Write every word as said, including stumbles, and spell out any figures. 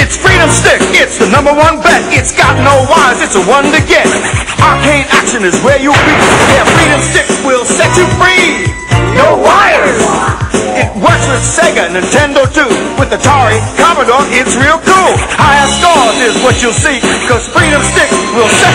It's Freedom Stick, it's the number one bet. It's got no wires, it's a one to get. Arcane action is where you'll be. Yeah, Freedom Stick will set you free. No wires! It works with Sega, Nintendo too. With Atari, Commodore, it's real cool. Higher scores is what you'll see, cause Freedom Stick will set